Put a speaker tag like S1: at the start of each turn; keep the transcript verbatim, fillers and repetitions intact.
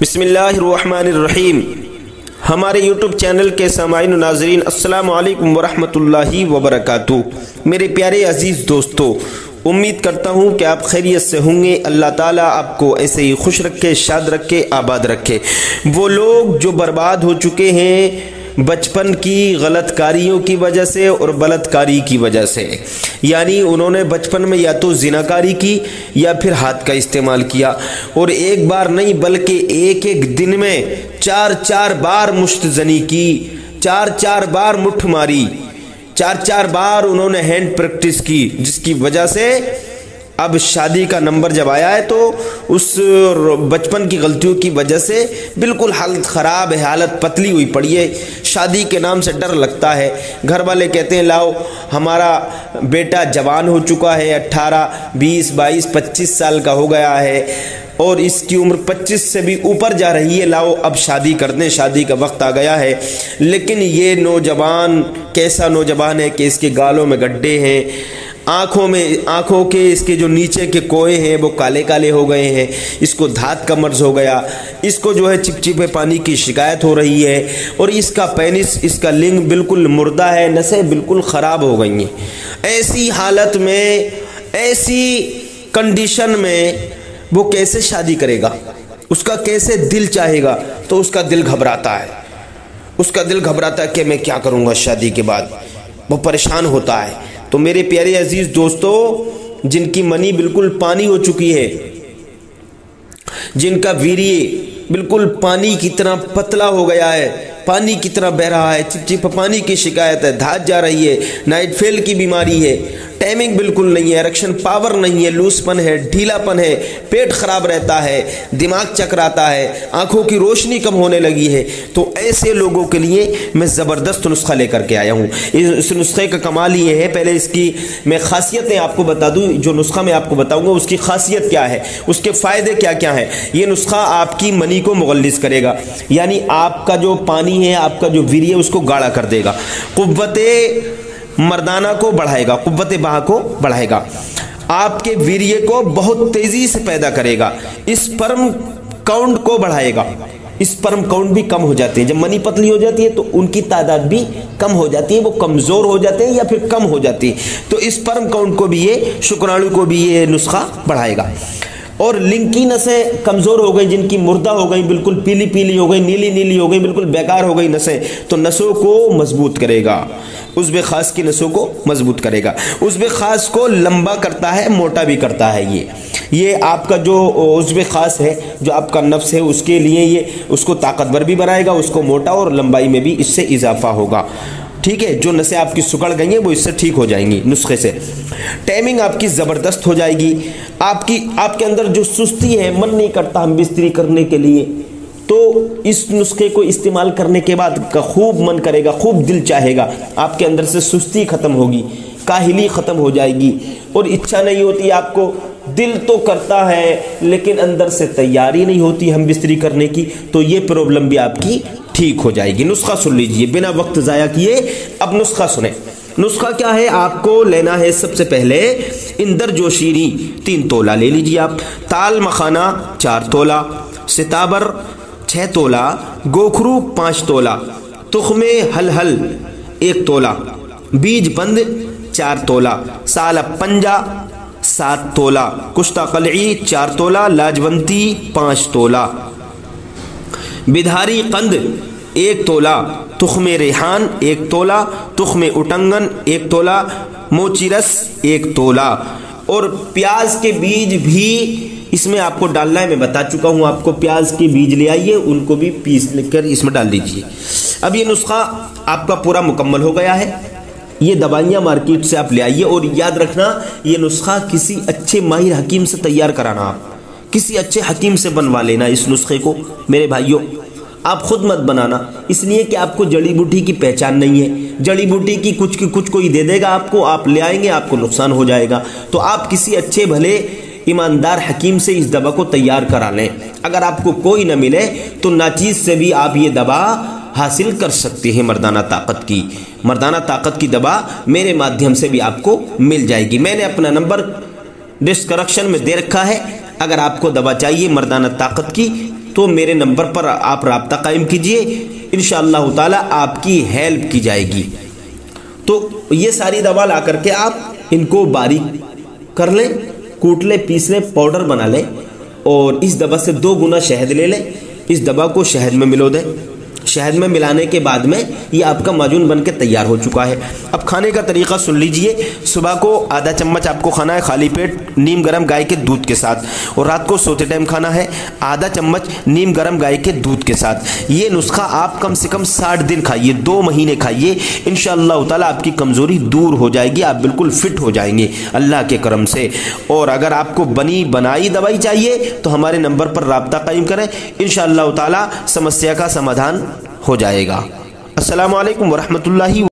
S1: बिस्मिल्लाहिर्रहमानिर्रहीम। हमारे YouTube channel के सामाईन नाज़रीन अस्सलामु अलैकुम वरहमतुल्लाहि वबरकातुहू। मेरे प्यारे अजीज़ दोस्तों, उम्मीद करता हूँ कि आप खैरियत से होंगे। अल्लाह ताला आपको ऐसे ही खुश रखे, शाद रखे, आबाद रखे। वो लोग जो बर्बाद हो चुके हैं बचपन की गलतकारियों की वजह से और बलात्कारी की वजह से, यानी उन्होंने बचपन में या तो जिनाकारी की या फिर हाथ का इस्तेमाल किया, और एक बार नहीं बल्कि एक एक दिन में चार चार बार मुश्तजनी की, चार चार बार मुठ मारी, चार चार बार उन्होंने हैंड प्रैक्टिस की, जिसकी वजह से अब शादी का नंबर जब आया है तो उस बचपन की गलतियों की वजह से बिल्कुल हालत ख़राब है, हालत पतली हुई पड़ी है। शादी के नाम से डर लगता है। घर वाले कहते हैं लाओ हमारा बेटा जवान हो चुका है, अट्ठारह बीस बाईस पच्चीस साल का हो गया है और इसकी उम्र पच्चीस से भी ऊपर जा रही है, लाओ अब शादी कर दें, शादी का वक्त आ गया है। लेकिन ये नौजवान कैसा नौजवान है कि इसके गालों में गड्ढे हैं, आँखों में आँखों के इसके जो नीचे के कोए हैं वो काले काले हो गए हैं, इसको धात का मर्ज हो गया, इसको जो है चिपचिपे पानी की शिकायत हो रही है, और इसका पेनिस, इसका लिंग बिल्कुल मुर्दा है, नसें बिल्कुल ख़राब हो गई हैं। ऐसी हालत में, ऐसी कंडीशन में वो कैसे शादी करेगा? उसका कैसे दिल चाहेगा? तो उसका दिल घबराता है, उसका दिल घबराता है कि मैं क्या करूँगा शादी के बाद। वो परेशान होता है। तो मेरे प्यारे अजीज दोस्तों, जिनकी मनी बिल्कुल पानी हो चुकी है, जिनका वीर्य बिल्कुल पानी की तरह पतला हो गया है, पानी की तरह बह रहा है, चिपचिप पानी की शिकायत है, धात जा रही है, नाइट फेल की बीमारी है, टाइमिंग बिल्कुल नहीं है, इरेक्शन पावर नहीं है, लूजपन है, ढीलापन है, पेट खराब रहता है, दिमाग चकराता है, आंखों की रोशनी कम होने लगी है, तो ऐसे लोगों के लिए मैं ज़बरदस्त नुस्खा लेकर के आया हूँ। इस नुस्खे का कमाल ये है, पहले इसकी मैं खासियतें आपको बता दूँ। जो नुस्खा मैं आपको बताऊँगा उसकी खासियत क्या है, उसके फ़ायदे क्या क्या हैं। ये नुस्खा आपकी मनी को मुगल्लिस करेगा, यानी आपका जो पानी है, आपका जो वीर्य है, उसको गाढ़ा कर देगा, कुव्वते मर्दाना को बढ़ाएगा, कुव्वत बाह को बढ़ाएगा, आपके वीर्य को बहुत तेजी से पैदा करेगा, स्पर्म काउंट को बढ़ाएगा। स्पर्म काउंट भी कम हो जाते हैं जब मनी पतली हो जाती है, तो उनकी तादाद भी कम हो जाती है, वो कमजोर हो जाते हैं या फिर कम हो जाती है। तो स्पर्म काउंट को भी ये, शुक्राणु को भी ये नुस्खा बढ़ाएगा। और लिंग की नसें कमज़ोर हो गई, जिनकी मुर्दा हो गई, बिल्कुल पीली पीली हो गई, नीली नीली हो गई, बिल्कुल बेकार हो गई नसें, तो नसों को मजबूत करेगा, उज़्व खास की नसों को मजबूत करेगा, उज़्व खास को लंबा करता है, मोटा भी करता है। ये ये आपका जो उज़्व खास है, जो आपका नफ्स है, उसके लिए ये उसको ताकतवर भी बनाएगा, उसको मोटा और लंबाई में भी इससे इजाफा होगा। ठीक है, जो नसें आपकी सुकड़ गई हैं वो इससे ठीक हो जाएंगी नुस्खे से। टाइमिंग आपकी ज़बरदस्त हो जाएगी। आपकी आपके अंदर जो सुस्ती है, मन नहीं करता हम बिस्तरी करने के लिए, तो इस नुस्खे को इस्तेमाल करने के बाद का खूब मन करेगा, खूब दिल चाहेगा, आपके अंदर से सुस्ती ख़त्म होगी, काहिली ख़त्म हो जाएगी, और इच्छा नहीं होती आपको, दिल तो करता है लेकिन अंदर से तैयारी नहीं होती हम बिस्तरी करने की, तो ये प्रॉब्लम भी आपकी ठीक हो जाएगी। नुस्खा सुन लीजिए बिना वक्त ज़ाया किए। अब नुस्खा सुने। नुस्खा क्या है? आपको लेना है सबसे पहले इंदर जोशीरी तीन तोला ले लीजिए आप, ताल मखाना चार तोला, सिताबर छः तोला, गोखरू पाँच तोला, तुख्मे हल हल एक तोला, बीज बंद चार तोला, साल पंजा सात तोला, कुश्ता कलई चार तोला, लाजवंती पाँच तोला, बिधारी कंद एक तोला, तुख्मे रेहान एक तोला, तुख्मे उटंगन एक तोला, मोचिरस एक तोला, और प्याज के बीज भी इसमें आपको डालना है। मैं बता चुका हूँ आपको, प्याज के बीज ले आइए, उनको भी पीस कर इसमें डाल दीजिए। अब ये नुस्खा आपका पूरा मुकम्मल हो गया है। ये दवाइयाँ मार्केट से आप ले आइए, और याद रखना ये नुस्खा किसी अच्छे माहिर हकीम से तैयार कराना, आप किसी अच्छे हकीम से बनवा लेना इस नुस्खे को मेरे भाइयों। आप खुद मत बनाना, इसलिए कि आपको जड़ी बूटी की पहचान नहीं है, जड़ी बूटी की कुछ की कुछ कोई दे देगा आपको, आप ले आएंगे, आपको नुकसान हो जाएगा। तो आप किसी अच्छे भले ईमानदार हकीम से इस दवा को तैयार करा लें। अगर आपको कोई न मिले तो नाचीज से भी आप ये दवा हासिल कर सकते हैं। मर्दाना ताकत की मर्दाना ताकत की दवा मेरे माध्यम से भी आपको मिल जाएगी। मैंने अपना नंबर डिस्क्रिप्शन में दे रखा है। अगर आपको दवा चाहिए मर्दाना ताकत की तो मेरे नंबर पर आप राब्ता कायम कीजिए, इंशाअल्लाह ताला आपकी हेल्प की जाएगी। तो ये सारी दवा ला करके आप इनको बारीक कर लें, कूट लें, पीस लें, पाउडर बना लें और इस दवा से दो गुना शहद ले लें। इस दवा को शहद में मिलो दें। शहद में मिलाने के बाद में ये आपका माजून बन के तैयार हो चुका है। अब खाने का तरीका सुन लीजिए। सुबह को आधा चम्मच आपको खाना है खाली पेट नीम गर्म गाय के दूध के साथ, और रात को सोते टाइम खाना है आधा चम्मच नीम गर्म गाय के दूध के साथ। ये नुस्खा आप कम से कम साठ दिन खाइए, दो महीने खाइए, इंशाअल्लाह ताला आपकी कमज़ोरी दूर हो जाएगी, आप बिल्कुल फिट हो जाएंगे अल्लाह के करम से। और अगर आपको बनी बनाई दवाई चाहिए तो हमारे नंबर पर राब्ता कायम करें, इंशाअल्लाह ताला समस्या का समाधान हो जाएगा। अस्सलामु अलैकुम वरहमतुल्लाहि